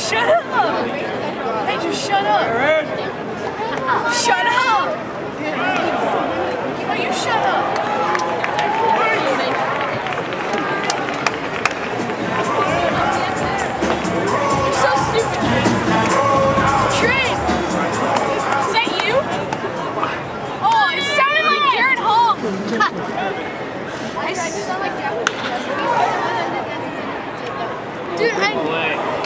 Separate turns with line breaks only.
shut up! Hey, just shut up! Shut up! Oh, you shut up! You're so stupid, Trent! Is that you? Oh, it sounded like Garrett Hall! I sound like Dude,